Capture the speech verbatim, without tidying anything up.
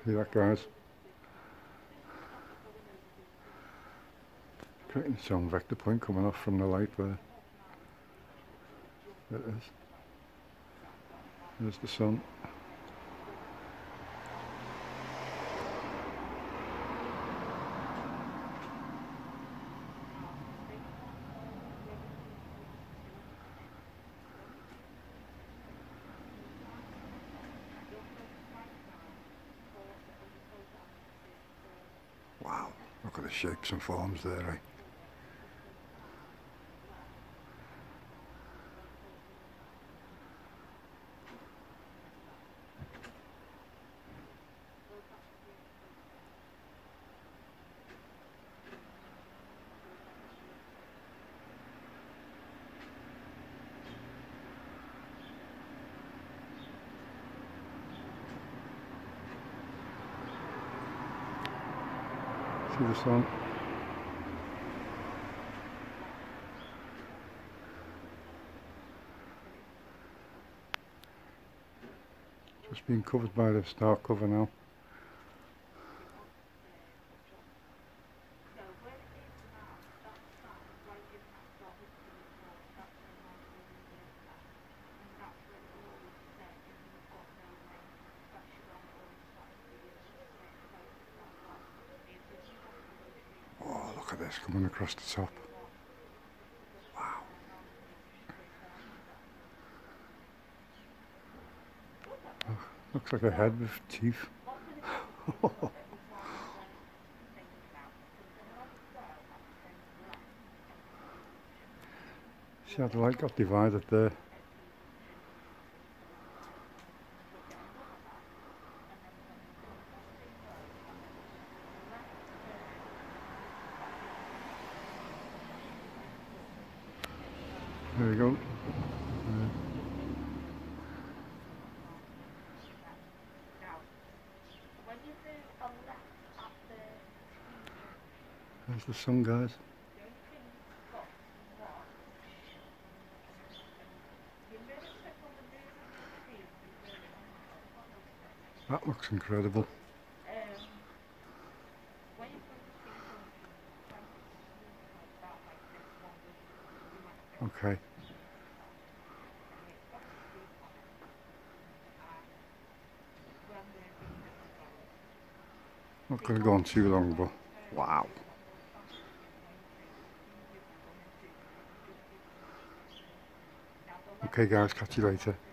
See that, guys? Creating its own vector point coming off from the light there. There it is. There's the sun. Wow, look at the shapes and forms there, eh? See the sun? Just being covered by the star cover now. Look at this coming across the top. Wow. Oh, looks like a head with teeth. See how the light got divided there. There we go. Uh, there's the sun, guys. That looks incredible. Okay. Not going to go on too long, but wow. Okay guys, catch you later.